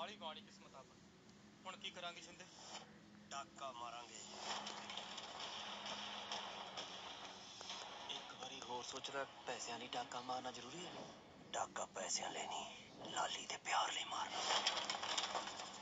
ਕਾਲੀ ਬਾਣੀ ਕਿਸਮਤ ਆਪਣੀ। ਹੁਣ ਕੀ ਕਰਾਂਗੇ ਛਿੰਦੇ? ਡਾਕਾ ਮਾਰਾਂਗੇ। ਇੱਕ ਵਾਰੀ ਹੋਰ ਸੋਚਦਾ, ਪੈਸਿਆਂ ਲਈ ਡਾਕਾ ਮਾਰਨਾ ਜ਼ਰੂਰੀ ਹੈ? ਡਾਕਾ ਪੈਸਿਆਂ ਲਈ ਨਹੀਂ, ਲਾਲੀ ਦੇ ਪਿਆਰ ਲਈ ਮਾਰਨਾ।